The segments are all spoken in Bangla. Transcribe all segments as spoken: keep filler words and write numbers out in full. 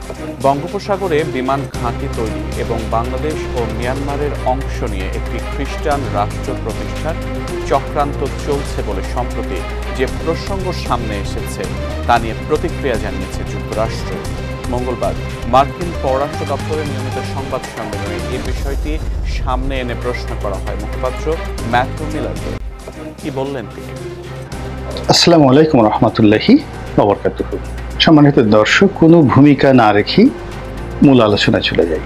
বঙ্গোপসাগরে বিমান ঘাঁটি তৈরি এবং বাংলাদেশ ও মিয়ানমারের অংশ নিয়ে একটি খ্রিস্টান রাষ্ট্র প্রতিষ্ঠার চক্রান্ত চলছে বলে সম্প্রতি যে প্রসঙ্গ সামনে এসেছে তা নিয়ে প্রতিক্রিয়া জানিয়েছে যুক্তরাষ্ট্র। মঙ্গলবার মার্কিন পররাষ্ট্র দপ্তরের নিয়মিত সংবাদ সম্মেলনে এই বিষয়টি সামনে এনে প্রশ্ন করা হয় মুখপাত্র ম্যাথু মিলারকে। কি বললেন তিনি? আসসালামু আলাইকুম রহমতুল্লাহি ওয়া বারাকাতুহু। সম্মানিত দর্শক, কোনো ভূমিকা না রেখে মূল আলোচনায় চলে যাই।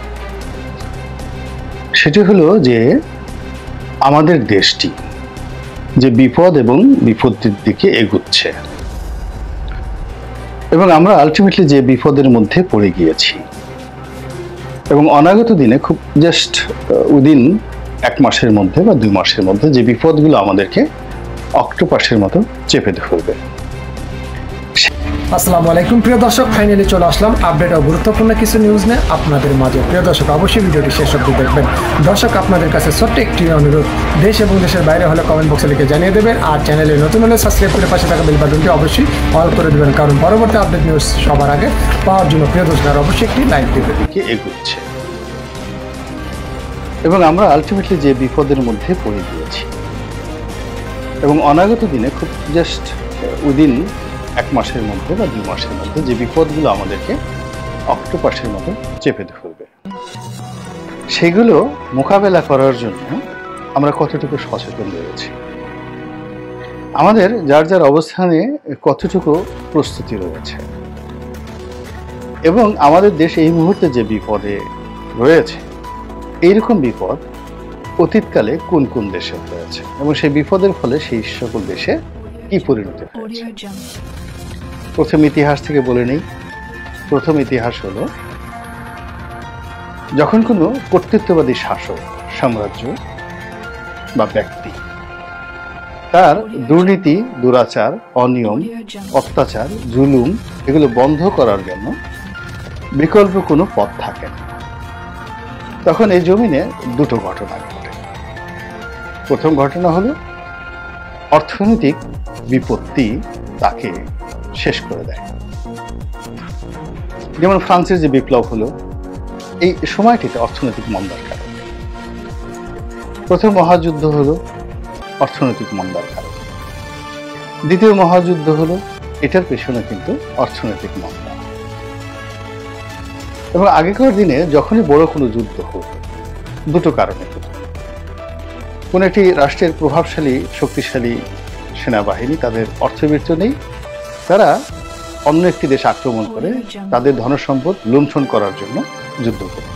সেটি হলো যে আমাদের দেশটি যে বিপদ এবং বিপত্তির দিকে এগুচ্ছে এবং আমরা আলটিমেটলি যে বিপদের মধ্যে পড়ে গিয়েছি এবং অনাগত দিনে খুব জাস্ট উইদিন এক মাসের মধ্যে বা দুই মাসের মধ্যে যে বিপদগুলো আমাদেরকে অক্টোপাসের মতো চেপে ধরবে। আসসালামু আলাইকুম প্রিয় দর্শক, ফাইনালি চলে আসলাম আপডেট ও গুরুত্বপূর্ণ কিছু নিউজ নিয়ে আপনাদের মাঝে। প্রিয় দর্শক, অবশ্যই ভিডিওটি শেষ অবধি দেখবেন। দর্শক, আপনাদের কাছে ছোট্ট একটি অনুরোধ, দেশ এবং দেশের বাইরে হলে কমেন্ট বক্সে লিখে জানিয়ে দেবেন, আর চ্যানেলে নতুন হলে সাবস্ক্রাইব করে পাশে থাকা বেল বাটনটি অবশ্যই অল করে দেবেন, কারণ পরবর্তী আপডেট নিউজ সবার আগে পাওয়ার জন্য প্রিয় দর্শক অবশ্যই একটি লাইক দেবেন। এগুচ্ছে এবং আমরা আলটিমেটলি যে বিপদের মধ্যে পড়ে গিয়েছি এবং অনাগত দিনে খুব জাস্ট উইদিন এক মাসের মধ্যে বা দুই মাসের মধ্যে যে বিপদগুলো আমাদেরকে অক্টোপাসের মতো চেপে ধরবে, সেগুলো মোকাবেলা করার জন্য আমরা কতটুকু সচেতন রয়েছি, আমাদের যার যার অবস্থানে কতটুকু প্রস্তুতি রয়েছে এবং আমাদের দেশ এই মুহূর্তে যে বিপদে রয়েছে, এইরকম বিপদ অতীতকালে কোন কোন দেশে হয়েছে এবং সেই বিপদের ফলে সেই সকল দেশে কি পরিণতি হয়েছে। প্রথম ইতিহাস থেকে বলে নেই। প্রথম ইতিহাস হলো যখন কোনো কর্তৃত্ববাদী শাসক, সাম্রাজ্য বা ব্যক্তি তার দুর্নীতি, দুরাচার, অনিয়ম, অত্যাচার, জুলুম এগুলো বন্ধ করার জন্য বিকল্প কোনো পথ থাকে না, তখন এই জমিনে দুটো ঘটনা ঘটে। প্রথম ঘটনা হলো অর্থনৈতিক বিপত্তি তাকে শেষ করে দেয়। যেমন ফ্রান্সের যে বিপ্লব হলো, এই সময়টিতে অর্থনৈতিক মন্দার কারণে। প্রথম মহাযুদ্ধ হলো অর্থনৈতিক মন্দার কারণে। দ্বিতীয় মহাযুদ্ধ হলো এটার পেছনে কিন্তু অর্থনৈতিক মন্দা। এবং আগেকার দিনে যখনই বড় কোনো যুদ্ধ হতো, দুটো কারণে হতো। কোন একটি রাষ্ট্রের প্রভাবশালী শক্তিশালী সেনাবাহিনী, তাদের অর্থবৃত্ত নেই, তারা অন্য একটি দেশ আক্রমণ করে তাদের ধনসম্পদ লুণ্ঠন করার জন্য যুদ্ধ করত।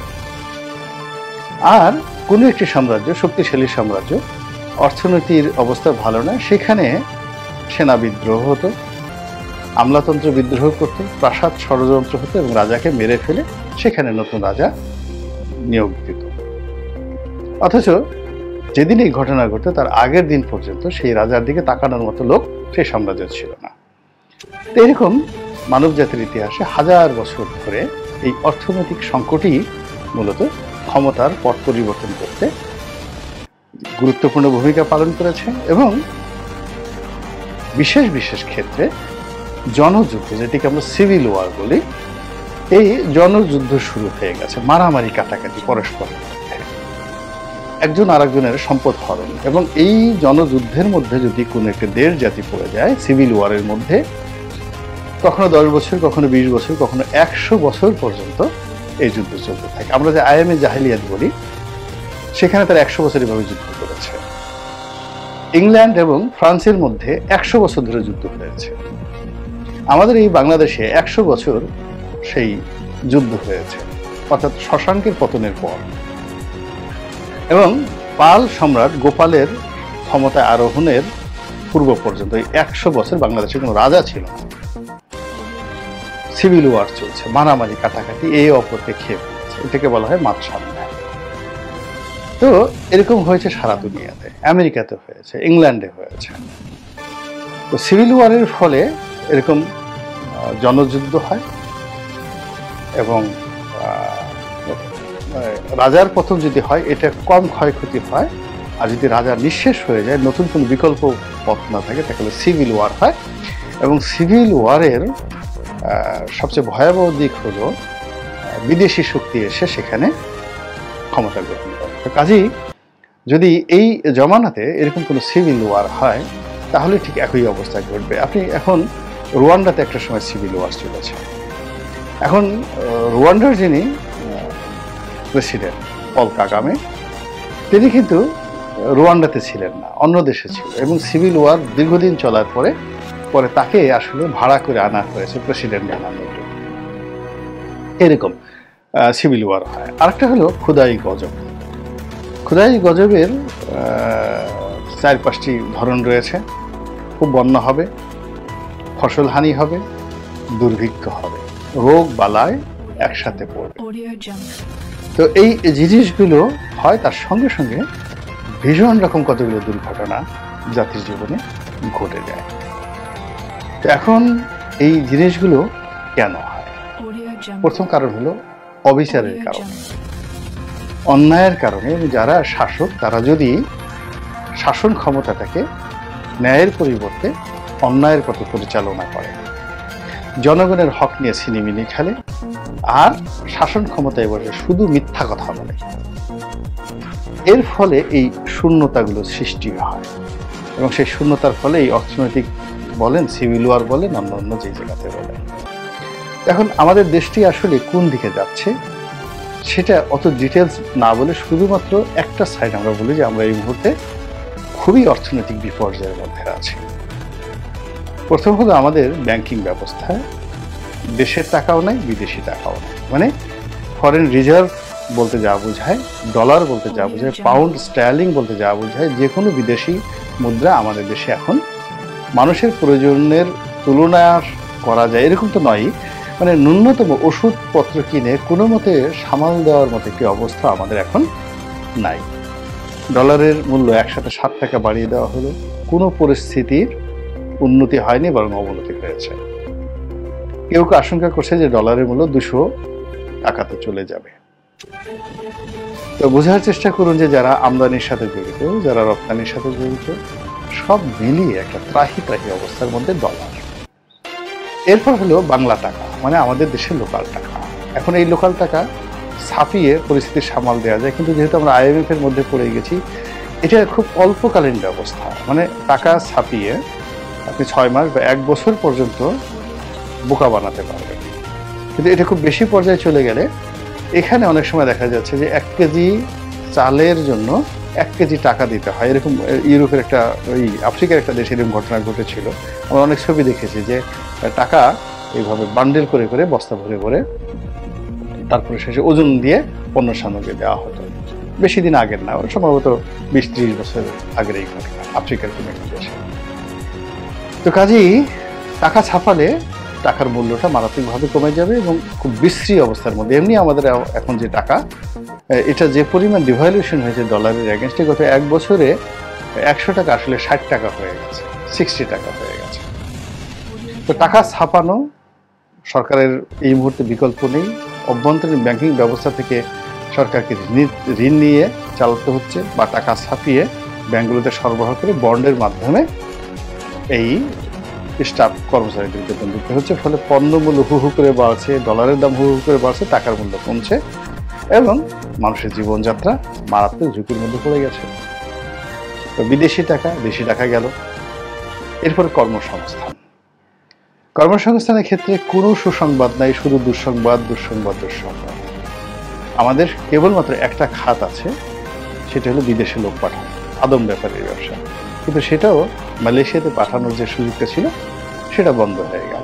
আর কোনো একটি সাম্রাজ্য, শক্তিশালী সাম্রাজ্য, অর্থনীতির অবস্থা ভালো নয়, সেখানে সেনা বিদ্রোহ হতো, আমলাতন্ত্র বিদ্রোহ করত, প্রাসাদ ষড়যন্ত্র হতো এবং রাজাকে মেরে ফেলে সেখানে নতুন রাজা নিয়োগ দিত। অথচ যেদিন এই ঘটনা ঘটে তার আগের দিন পর্যন্ত সেই রাজার দিকে তাকানোর মতো লোক সেই সাম্রাজ্য ছিল না। এরকম মানব জাতির ইতিহাসে হাজার বছর ধরে এই অর্থনৈতিক সংকটই মূলত ক্ষমতার পথ পরিবর্তন করতে গুরুত্বপূর্ণ ভূমিকা পালন করেছে এবং বিশেষ বিশেষ ক্ষেত্রে জনযুদ্ধ, যেটিকে আমরা সিভিল ওয়ার বলি, এই জনযুদ্ধ শুরু হয়ে গেছে, মারামারি কাটাকাটি পরস্পরের মধ্যে, একজন আরেকজনের সম্পদ হরণ। এবং এই জনযুদ্ধের মধ্যে যদি কোনো একটা দেশ জাতি পড়ে যায় সিভিল ওয়ারের মধ্যে, কখনো দশ বছর, কখনো বিশ বছর, কখনো একশো বছর পর্যন্ত এই যুদ্ধ চলতে থাকে। আমরা যে আইএমএ জাহিলিয়াত বলি, সেখানে তারা একশো বছর এভাবে যুদ্ধ করেছে। ইংল্যান্ড এবং ফ্রান্সের মধ্যে একশো বছর ধরে যুদ্ধ হয়েছে। আমাদের এই বাংলাদেশে একশো বছর সেই যুদ্ধ হয়েছে, অর্থাৎ শশাঙ্কের পতনের পর। এবং পাল সম্রাট গোপালের ক্ষমতায় আরোহণের পূর্ব পর্যন্ত একশো বছর বাংলাদেশে কোনো রাজা ছিল না। সিভিল ওয়ার চলছে, মারামারি কাটাকাটি, এই অপরকে খেয়ে ফেলছে, এটাকে বলা হয় মাতসান্যায়। তো এরকম হয়েছে সারা দুনিয়াতে, আমেরিকাতে হয়েছে, ইংল্যান্ডে হয়েছে। তো সিভিল ওয়ারের ফলে এরকম জনযুদ্ধ হয় এবং রাজার পতন যদি হয় এটা কম ক্ষয়ক্ষতি হয়, আর যদি রাজা নিঃশেষ হয়ে যায়, নতুন কোনো বিকল্প পথ না থাকে, তাহলে সিভিল ওয়ার হয়। এবং সিভিল ওয়ারের সবচেয়ে ভয়াবহ দিক হলো বিদেশি শক্তি এসে সেখানে ক্ষমতা গ্রহণ করে। তো কাজেই যদি এই জমানাতে এরকম কোনো সিভিল ওয়ার হয় তাহলে ঠিক একই অবস্থা ঘটবে। আপনি এখন রুয়ান্ডাতে একটা সময় সিভিল ওয়ার চলেছে। এখন রুয়ান্ডার যিনি প্রেসিডেন্ট পল কাগামে, তিনি কিন্তু রুয়ান্ডাতে ছিলেন না, অন্য দেশে ছিল, এবং সিভিল ওয়ার দীর্ঘদিন চলার পরে পরে তাকে আসলে ভাড়া করে আনা হয়েছে প্রেসিডেন্ট বানানোর জন্য। এরকম সিভিল ওয়ার হয়। আরেকটা হলো খুদাই গজব। খুদাই গজবের চার পাঁচটি ধরন রয়েছে। খুব বন্যা হবে, ফসল হানি হবে, দুর্ভিক্ষ হবে, রোগ বালায় একসাথে পড়বে। তো এই জিনিসগুলো হয়, তার সঙ্গে সঙ্গে ভীষণ রকম কতগুলো দুর্ঘটনা জাতির জীবনে ঘটে যায়। তো এখন এই জিনিসগুলো কেন হয়? প্রথম কারণ হলো অবিচারের কারণে, অন্যায়ের কারণে। যারা শাসক তারা যদি শাসন ক্ষমতাটাকে ন্যায়ের পরিবর্তে অন্যায়ের পথে পরিচালনা করে, জনগণের হক নিয়ে ছিনিমিনি খেলে, আর শাসন ক্ষমতায় বসে শুধু মিথ্যা কথা বলে, এর ফলে এই শূন্যতাগুলো সৃষ্টি হয়। এবং সেই শূন্যতার ফলে এই অর্থনৈতিক বলেন, সিভিল ওয়ার বলেন, অন্য অন্য যে জায়গাতে বলেন। এখন আমাদের দেশটি আসলে কোন দিকে যাচ্ছে সেটা অত ডিটেলস না বলে শুধুমাত্র একটা সাইড আমরা বলি যে আমরা এই মুহূর্তে খুবই অর্থনৈতিক বিপর্যয়ের মধ্যে আছি। প্রথম হলো আমাদের ব্যাংকিং ব্যবস্থা, দেশের টাকাও নাই, বিদেশি টাকাও নাই। মানে ফরেন রিজার্ভ বলতে যা বোঝায়, ডলার বলতে যা বোঝায়, পাউন্ড স্টার্লিং বলতে যা বোঝায়, যে কোনো বিদেশি মুদ্রা আমাদের দেশে এখন মানুষের প্রয়োজনের তুলনা করা যায় এরকম তো নয়। মানে ন্যূনতম ওষুধপত্র কিনে কোনো মতে সামাল দেওয়ার মতো একটি অবস্থা আমাদের এখন নাই। ডলারের মূল্য একসাথে সাত টাকা বাড়িয়ে দেওয়া হলো, কোনো পরিস্থিতির উন্নতি হয়নি, বরং অবনতি হয়েছে। কেউ কেউ আশঙ্কা করছে যে ডলারের মূল্য দুশো টাকাতে চলে যাবে। তো বোঝার চেষ্টা করুন যে যারা আমদানির সাথে জড়িত, যারা রপ্তানির সাথে জড়িত, সব মিলিয়ে একটা ত্রাহি ত্রাহি অবস্থার মধ্যে ডলার। এরপর হলো বাংলা টাকা, মানে আমাদের দেশের লোকাল টাকা। এখন এই লোকাল টাকা ছাপিয়ে পরিস্থিতি সামাল দেওয়া যায়, কিন্তু যেহেতু আমরা আইএমএফ এর মধ্যে পড়ে গেছি, এটা খুব অল্পকালীন ব্যবস্থা। মানে টাকা ছাপিয়ে আপনি ছয় মাস বা এক বছর পর্যন্ত বোকা বানাতে পারবেন, কিন্তু এটা খুব বেশি পর্যায়ে চলে গেলে এখানে অনেক সময় দেখা যাচ্ছে যে এক কেজি চালের জন্য এক কেজি টাকা দিতে হয়। এরকম ইউরোপের একটা, ওই আফ্রিকার একটা দেশে এরকম ঘটনা ঘটেছিল। আমরা অনেক ছবি দেখেছি যে টাকা এইভাবে বান্ডেল করে করে বস্তা ভরে ভরে তারপরে শেষে ওজন দিয়ে পণ্য সামগ্রী দেওয়া হতো। বেশি দিন আগের না, সম্ভবত বিশ ত্রিশ বছর আগের এই ঘটনা, আফ্রিকার কোনো একটা দেশে। তো কাজেই টাকা ছাপালে টাকার মূল্যটা মারাত্মকভাবে কমে যাবে এবং খুব বিশ্রী অবস্থার মধ্যে। এমনি আমাদের এখন যে টাকা, এটা যে পরিমাণ ডিভ্যালুয়েশন হয়েছে ডলারের এগেনস্টে, গত এক বছরে একশো টাকা আসলে ষাট টাকা হয়ে গেছে, সিক্সটি টাকা হয়ে গেছে। তো টাকা ছাপানো সরকারের এই মুহূর্তে বিকল্প নেই। অভ্যন্তরীণ ব্যাংকিং ব্যবস্থা থেকে সরকারকে ঋণ নিয়ে চালাতে হচ্ছে, বা টাকা ছাপিয়ে ব্যাংকগুলোতে সরবরাহ করে বন্ডের মাধ্যমে এই স্টাফ কর্মচারীদের বেতন দিতে হচ্ছে। ফলে পণ্য মূল্য হু হু করে বাড়ছে, ডলারের দাম হু হু করে বাড়ছে, টাকার মূল্য কমছে এবং মানুষের জীবনযাত্রা মারাত্মক ঝুঁকির মধ্যে পড়ে গেছে। তো বিদেশি টাকা, দেশি টাকা গেল। এরপর কর্মসংস্থান। কর্মসংস্থানের ক্ষেত্রে কোনো সুসংবাদ নাই, শুধু দুঃসংবাদ, দুঃসংবাদ, দুঃসংবাদ। আমাদের কেবলমাত্র একটা খাত আছে, সেটা হলো বিদেশে লোক পাঠানো, আদম ব্যাপারের ব্যবসা। কিন্তু সেটাও মালয়েশিয়াতে পাঠানোর যে সুযোগটা ছিল সেটা বন্ধ হয়ে গেল।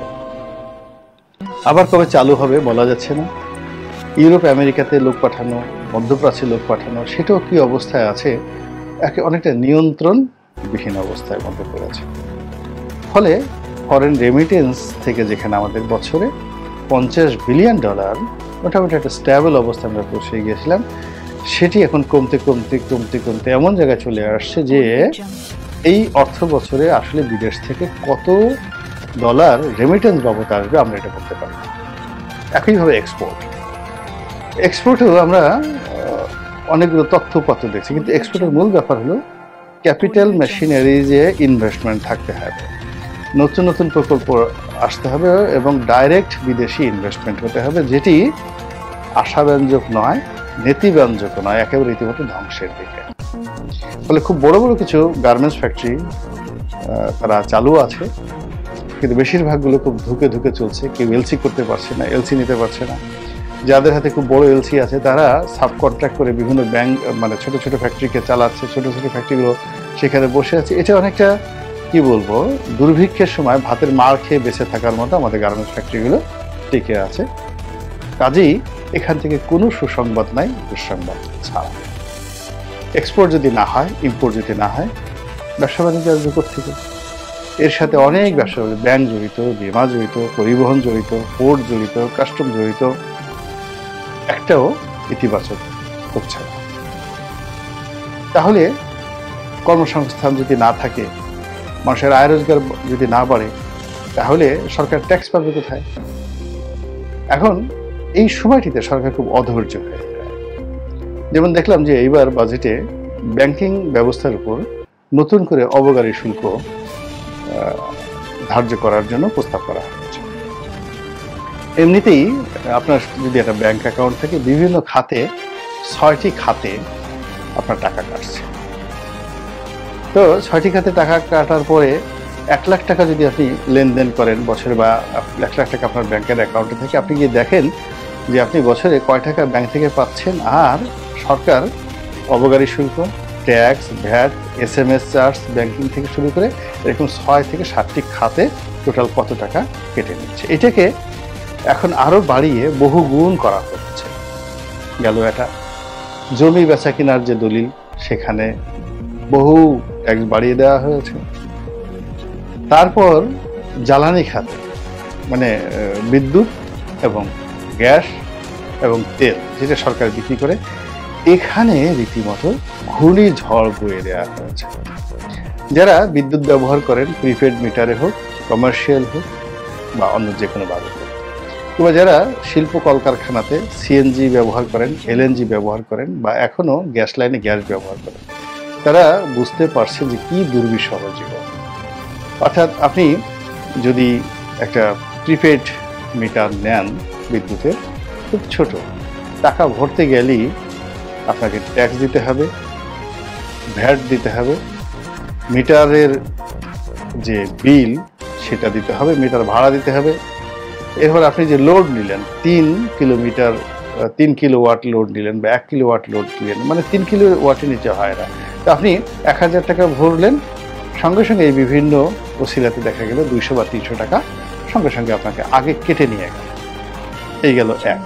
আবার কবে চালু হবে বলা যাচ্ছে না। ইউরোপ আমেরিকাতে লোক পাঠানো, মধ্যপ্রাচ্যে লোক পাঠানো, সেটাও কি অবস্থায় আছে, একে অনেকটা নিয়ন্ত্রণবিহীন অবস্থার মধ্যে পড়েছে। ফলে ফরেন রেমিটেন্স থেকে যেখানে আমাদের বছরে পঞ্চাশ বিলিয়ন ডলার মোটামুটি একটা স্ট্যাবল অবস্থা আমরা পৌঁছে গিয়েছিলাম, সেটি এখন কমতে কমতে কমতে কমতে এমন জায়গায় চলে আসছে যে এই অর্থ বছরে আসলে বিদেশ থেকে কত ডলার রেমিটেন্স বাবদ আসবে আমরা এটা বলতে পারি না। একইভাবে এক্সপোর্ট এক্সপোর্টেও আমরা অনেকগুলো তথ্যপত্র দেখছি, কিন্তু এক্সপোর্টের মূল ব্যাপার হলো ক্যাপিটাল মেশিনারি যে ইনভেস্টমেন্ট থাকতে হবে। নতুন নতুন প্রকল্প আসতে হবে এবং ডাইরেক্ট বিদেশি ইনভেস্টমেন্ট হতে হবে, যেটি আশাব্যঞ্জক নয়, নেতিব্যঞ্জক নয়, একেবারে রীতিমতো ধ্বংসের দিকে। ফলে খুব বড় বড় কিছু গার্মেন্টস ফ্যাক্টরি তারা চালু আছে, কিন্তু বেশিরভাগগুলো খুব ধুকে ধুকে চলছে। কেউ এলসি করতে পারছে না, এলসি নিতে পারছে না। যাদের হাতে খুব বড় এলসি আছে তারা সাব কন্ট্রাক্ট করে বিভিন্ন ব্যাংক মানে ছোট ছোট ফ্যাক্টরিকে চালাচ্ছে, ছোট ছোট ফ্যাক্টরিগুলো সেখানে বসে আছে। এটা অনেকটা কি বলবো, দুর্ভিক্ষের সময় ভাতের মার খেয়ে বেঁচে থাকার মতো আমাদের গার্মেন্টস ফ্যাক্টরিগুলো টিকে আছে। কাজেই এখান থেকে কোনো সুসংবাদ নাই, দুঃসংবাদ ছাড়া। এক্সপোর্ট যদি না হয়, ইম্পোর্ট যদি না হয়, ব্যবসা বাণিজ্য আসবে কোত্থেকে? এর সাথে অনেক ব্যবসা, ব্যাংক জড়িত, বীমা জড়িত, পরিবহন জড়িত, পোর্ট জড়িত, কাস্টম জড়িত, একটাও ইতিবাচক হচ্ছে না। তাহলে কর্মসংস্থান যদি না থাকে, মানুষের আয় রোজগার যদি না বাড়ে, তাহলে সরকার ট্যাক্স পাবে কোথায়? এখন এই সময়টিতে সরকার খুব অধৈর্য হয়ে যায়। যেমন দেখলাম যে এইবার বাজেটে ব্যাংকিং ব্যবস্থার উপর নতুন করে অবকারী শুল্ক ধার্য করার জন্য প্রস্তাব করা হয়েছে। এমনিতেই আপনার যদি একটা ব্যাংক অ্যাকাউন্ট থেকে বিভিন্ন খাতে, ছয়টি খাতে আপনার টাকা কাটছে, তো ছয়টি খাতে টাকা কাটার পরে এক লাখ টাকা যদি আপনি লেনদেন করেন বছরে, বা এক লাখ টাকা আপনার ব্যাংকের অ্যাকাউন্টে থেকে, আপনি গিয়ে দেখেন যে আপনি বছরে কয় টাকা ব্যাংক থেকে পাচ্ছেন, আর সরকার অবকারী শুল্ক, tax, VAT, S M S charge, banking থেকে শুরু করে এরকম ছয় থেকে সাতটি খাতে টোটাল কত টাকা কেটে নিচ্ছে। এটাকে এখন আরো বাড়িয়ে বহু গুণ করা হচ্ছে। গেল এটা জমি বেচা কেনার যে দলিল, সেখানে বহু ট্যাক্স বাড়িয়ে দেওয়া হয়েছে। তারপর জ্বালানি খাতে, মানে বিদ্যুৎ এবং গ্যাস এবং তেল যেটা সরকার বিক্রি করে, এখানে রীতিমতো ঘূর্ণিঝড় বয়ে দেওয়া হয়েছে। যারা বিদ্যুৎ ব্যবহার করেন, প্রিপেড মিটারে হোক, কমার্শিয়াল হোক বা অন্য যে কোনো ভাবে হোক, কিংবা যারা শিল্প কলকারখানাতে সিএনজি ব্যবহার করেন, এলএনজি ব্যবহার করেন, বা এখনো গ্যাস লাইনে গ্যাস ব্যবহার করেন, তারা বুঝতে পারছে যে কি দুর্বিষহ জীবন। অর্থাৎ আপনি যদি একটা প্রিপেড মিটার নেন বিদ্যুতের, খুব ছোট, টাকা ভরতে গেলেই আপনাকে ট্যাক্স দিতে হবে, ভ্যাট দিতে হবে, মিটারের যে বিল সেটা দিতে হবে, মিটার ভাড়া দিতে হবে। এরপর আপনি যে লোড নিলেন, তিন কিলোমিটার তিন কিলো ওয়াট লোড নিলেন বা এক কিলো ওয়াট লোড নিলেন, মানে তিন কিলো ওয়াটের নিচে হয় না, তো আপনি এক হাজার টাকা ভরলেন, সঙ্গে সঙ্গে এই বিভিন্ন ওসিলাতে দেখা গেল দুইশো বা তিনশো টাকা সঙ্গে সঙ্গে আপনাকে আগে কেটে নিয়ে গেল। এই গেল এক।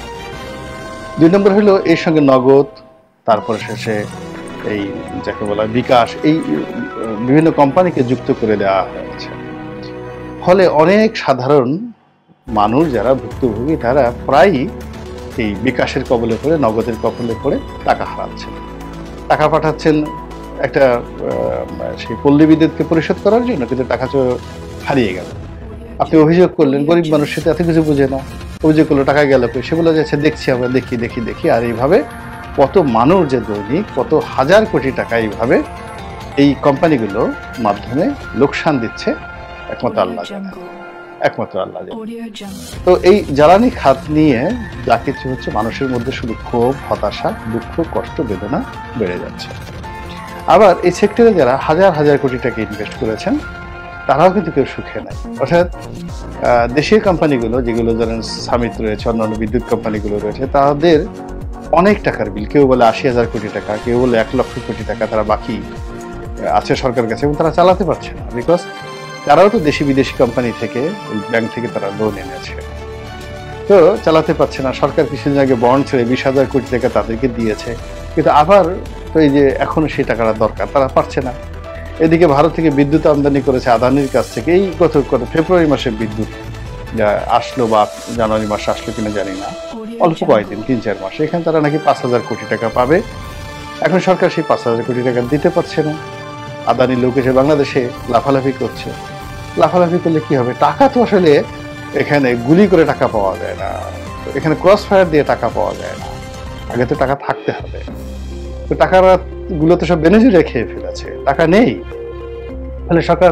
দুই নম্বর হলো এর সঙ্গে নগদ, তারপরে শেষে এই যাকে বলা বিকাশ, এই বিভিন্ন কোম্পানিকে যুক্ত করে দেওয়া হয়েছে। ফলে অনেক সাধারণ মানুষ যারা ভুক্তভোগী, তারা প্রায়ই এই বিকাশের কবলে পড়ে, নগদের কবলে পড়ে টাকা হারাচ্ছেন। টাকা পাঠাচ্ছেন একটা সেই পল্লী বিদ্যুৎকে পরিশোধ করার জন্য, কিন্তু টাকা তো হারিয়ে গেল। আপনি অভিযোগ করলেন, গরিব মানুষ সেটা এত কিছু বুঝে না, অভিযোগ করলো টাকা গেল, সেগুলো যাচ্ছে দেখছি আমরা, দেখি দেখি দেখি আর এইভাবে কত মানুষ যে দৈনিক কত হাজার কোটি টাকা এইভাবে এই কোম্পানিগুলোর মাধ্যমে লোকসান দিচ্ছে, একমাত্র আল্লাহ জানে, একমাত্র আল্লাহ জানে। তো এই জ্বালানি খাত নিয়ে যা কিছু হচ্ছে, মানুষের মধ্যে শুধু ক্ষোভ, হতাশা, দুঃখ, কষ্ট, বেদনা বেড়ে যাচ্ছে। আবার এই সেক্টরে যারা হাজার হাজার কোটি টাকা ইনভেস্ট করেছেন, তারাও কিন্তু কেউ সুখে নাই। অর্থাৎ দেশের কোম্পানিগুলো যেগুলো ধরেন সামিত রয়েছে, অন্যান্য বিদ্যুৎ কোম্পানিগুলো রয়েছে, তাদের অনেক টাকার বিল, কেউ বলে আশি হাজার কোটি টাকা, কেউ বলে এক লক্ষ কোটি টাকা তারা বাকি আছে সরকারের কাছে, এবং তারা চালাতে পারছে না। বিকজ তারাও তো দেশি বিদেশি কোম্পানি থেকে, ব্যাংক থেকে তারা লোন এনেছে, তো চালাতে পারছে না। সরকার কিছুদিন আগে বন্ড ছেড়ে বিশ হাজার কোটি টাকা তাদেরকে দিয়েছে, কিন্তু আবার তো এই যে এখনো সেই টাকাটা দরকার, তারা পারছে না। এদিকে ভারত থেকে বিদ্যুৎ আমদানি করেছে আদানির কাছ থেকে, এই গত গত ফেব্রুয়ারি মাসে বিদ্যুৎ আসলো, বা জানুয়ারি মাসে আসলো কিনা জানি না, অল্প কয়েকদিন, তিন চার মাসে, এখানে তারা নাকি পাঁচ হাজার কোটি টাকা পাবে। এখন সরকার সেই পাঁচ হাজার কোটি টাকা দিতে পারছে না। আদানির লোক এসে বাংলাদেশে লাফালাফি করছে। লাফালাফি করলে কি হবে? টাকা তো আসলে এখানে গুলি করে টাকা পাওয়া যায় না, এখানে ক্রস ফায়ার দিয়ে টাকা পাওয়া যায় না, আগে তো টাকা থাকতে হবে। তো টাকার গুলো তো সব বেনেজুরে খেয়ে ফেলেছে, টাকা নেই। ফলে সরকার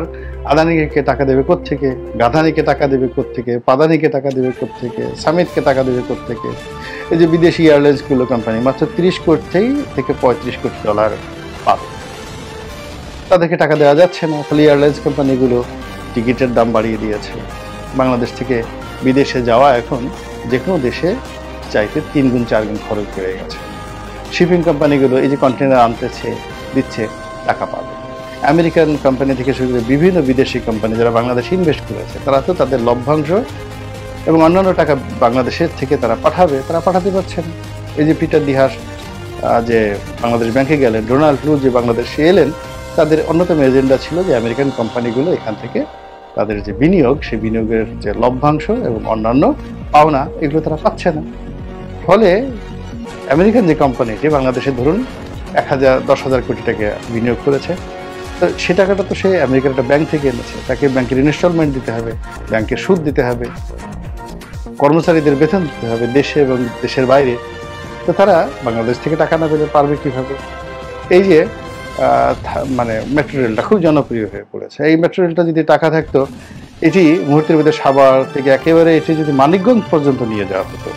আদানিকে টাকা দেবে কোত্থেকে, গাধানিকে টাকা দেবে কোত্থেকে, পাদানিকে টাকা দেবে কোত্থেকে, সামিটকে টাকা দেবে কোত্থেকে। এই যে বিদেশি এয়ারলাইন্সগুলো কোম্পানি মাত্র তিরিশ কোটি থেকে পঁয়ত্রিশ কোটি ডলার পাবে, তাদেরকে টাকা দেওয়া যাচ্ছে না। ফলে এয়ারলাইন্স কোম্পানিগুলো টিকিটের দাম বাড়িয়ে দিয়েছে। বাংলাদেশ থেকে বিদেশে যাওয়া এখন যে কোনো দেশে চাইতে তিন গুণ চার গুণ খরচ বেড়ে গেছে। শিপিং কোম্পানিগুলো এই যে কন্টেনার আনতেছে দিচ্ছে, টাকা পাবে। আমেরিকান কোম্পানি থেকে শুরু করে বিভিন্ন বিদেশি কোম্পানি যারা বাংলাদেশে ইনভেস্ট করেছে, তারা তো তাদের লভ্যাংশ এবং অন্যান্য টাকা বাংলাদেশের থেকে তারা পাঠাবে, তারা পাঠাতে পারছে না। এই যে পিটার দিহাস যে বাংলাদেশ ব্যাংকে গেলেন, ডোনাল্ড লু যে বাংলাদেশে এলেন, তাদের অন্যতম এজেন্ডা ছিল যে আমেরিকান কোম্পানিগুলো এখান থেকে তাদের যে বিনিয়োগ, সেই বিনিয়োগের যে লভ্যাংশ এবং অন্যান্য পাওনা, এগুলো তারা পাচ্ছে না। ফলে আমেরিকান যে কোম্পানিটি বাংলাদেশে ধরুন এক হাজার দশ হাজার কোটি টাকা বিনিয়োগ করেছে, তো সে টাকাটা তো সে আমেরিকার একটা ব্যাংক থেকে এনেছে, তাকে ব্যাংকের ইনস্টলমেন্ট দিতে হবে, ব্যাংকের সুদ দিতে হবে, কর্মচারীদের বেতন দিতে হবে দেশে এবং দেশের বাইরে। তো তারা বাংলাদেশ থেকে টাকা না পেলে পারবে কিভাবে? এই যে মানে মেট্রো রেলটা খুব জনপ্রিয় হয়ে পড়েছে, এই মেট্রো রেলটা যদি টাকা থাকতো, এটি মুহূর্তের মধ্যে সাভার থেকে একেবারে এটি যদি মানিকগঞ্জ পর্যন্ত নিয়ে যাওয়া হতো,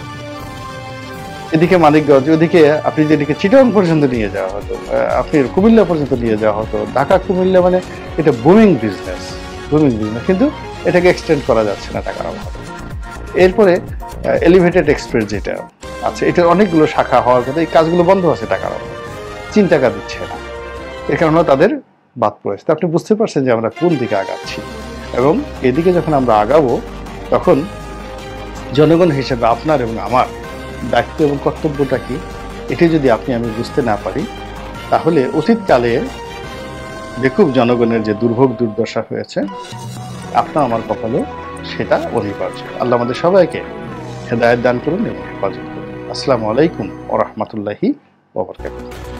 এদিকে মানিকগঞ্জ, ওদিকে আপনি যেদিকে চিটাগং পর্যন্ত নিয়ে যাওয়া হতো, আপনি কুমিল্লা পর্যন্ত নিয়ে যাওয়া হতো, ঢাকা কুমিল্লা, মানে এটা বুমিং বিজনেস, বুমিং বিজনেস। কিন্তু এটাকে এক্সটেন্ড করা যাচ্ছে না টাকার অভাবে। এরপরে এলিভেটেড এক্সপ্রেস যেটা আছে, এটার অনেকগুলো শাখা হওয়ার কথা, এই কাজগুলো বন্ধ আছে টাকার অভাবে, চীন টাকা দিচ্ছে না, এর কারণে তাদের বাদ পড়েছে। আপনি বুঝতে পারছেন যে আমরা কোন দিকে আগাচ্ছি, এবং এদিকে যখন আমরা আগাবো তখন জনগণ হিসেবে আপনার এবং আমার দায়িত্ব এবং কর্তব্যটা কি, এটি যদি আপনি আমি বুঝতে না পারি, তাহলে অতীতকালে যে খুব জনগণের যে দুর্ভোগ দুর্দশা হয়েছে, আপনার আমার কপালে সেটা অনিবার্য। আল্লাহ আমাদের সবাইকে হেদায়েত দান করুন এবং হেফাজত করুন। আসসালামু আলাইকুম ওয়া রাহমাতুল্লাহি ওয়া বারাকাতুহু।